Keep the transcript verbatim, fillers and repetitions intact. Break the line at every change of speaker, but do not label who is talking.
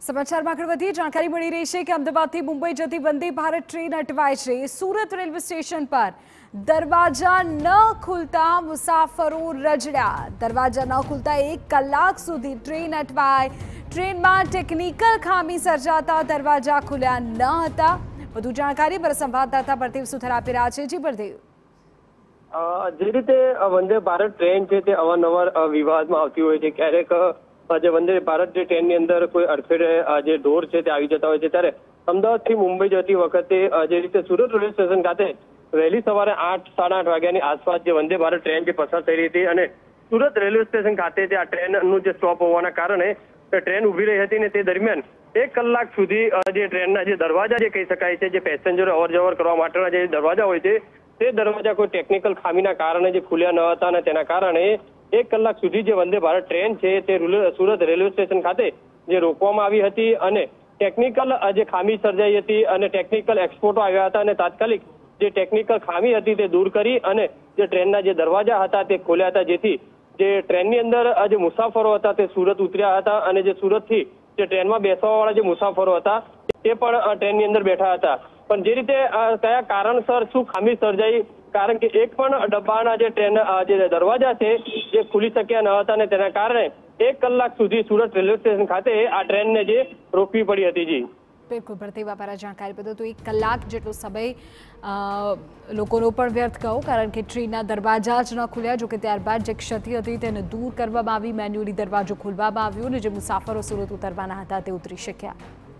સમાચારમાં આગળ વધીએ જાણકારી મળી રહી છે કે અમદાવાદથી મુંબઈ જતી વંદે ભારત ટ્રેન અટવાય છે। સુરત રેલવે સ્ટેશન પર દરવાજા ન ખુલતા મુસાફરો રજડ્યા। દરવાજા ન ખુલતા એક કલાક સુધી ટ્રેન અટવાય। ટ્રેનમાં ટેકનિકલ ખામી સર્જાતા દરવાજા ખુલ્યા ન હતા। વધુ જાણકારી પર સંવાદદાતા પ્રદીપ સુથાર આપી રહ્યા છે। જી પ્રદીપ,
જે રીતે વંદે ભારત ટ્રેન છે તે અવારનવાર વિવાદમાં આવતી હોય છે। ક્યારેક જે વંદે ભારત જે ટ્રેનની અંદર કોઈ અડફેટે જે ઢોર છે તે આવી જતા હોય છે, ત્યારે અમદાવાદથી મુંબઈ જતી વખતે જે રીતે સુરત રેલવે સ્ટેશન ખાતે વહેલી સવારે આઠ સાડા આઠ વાગ્યાની આસપાસ જે વંદે ભારત ટ્રેન જે પસાર થઈ રહી હતી અને સુરત રેલવે સ્ટેશન ખાતે આ ટ્રેનનું જે સ્ટોપ હોવાના કારણે ટ્રેન ઉભી રહી હતી ને તે દરમિયાન એક કલાક સુધી જે ટ્રેનના જે દરવાજા જે કહી શકાય છે, જે પેસેન્જરો અવર જવર કરવા માટેના જે દરવાજા હોય છે તે દરવાજા કોઈ ટેકનિકલ ખામીના કારણે જે ખુલ્યા ન હતા અને તેના કારણે એક કલાક સુધી જે વંદે ભારત ટ્રેન છે તે સુરત રેલવે સ્ટેશન ખાતે જે રોકવામાં આવી હતી અને ટેકનિકલ જે ખામી સર્જાઈ હતી અને ટેકનિકલ એક્સપર્ટો આવ્યા હતા અને તાત્કાલિક જે ટેકનિકલ ખામી હતી તે દૂર કરી અને જે ટ્રેનના જે દરવાજા હતા તે ખોલ્યા હતા, જેથી જે ટ્રેનની અંદર જે મુસાફરો હતા તે સુરત ઉતર્યા હતા અને જે સુરતથી જે ટ્રેનમાં બેસવાવાળા જે મુસાફરો હતા તે પણ ટ્રેનની અંદર બેઠા હતા। પણ જે રીતે કયા કારણસર શું ખામી સર્જાઈ, કારણ કે એક પણ ડબ્બાના જે ટ્રેન જે દરવાજા છે જે ખુલી શક્યા ન હતા અને તેના કારણે એક કલાક સુધી સુરત રેલવે સ્ટેશન ખાતે આ ટ્રેનને જે રોકવી પડી હતી। જી
બિલકુલ, પ્રતિક વાપરા જાણકારી બદલ તો એક કલાક જેટલો સમય લોકોનો પણ વ્યર્થ ગયો, કારણ કે ટ્રેનના દરવાજા જ ન ખુલ્યા। જોકે ત્યારબાદ જે ક્ષતિ હતી તેને દૂર કરવામાં આવી, મેન્યુઅલી દરવાજો ખોલવામાં આવ્યો અને જે મુસાફરો સુરત ઉતરવાના હતા તે ઉતરી શક્યા।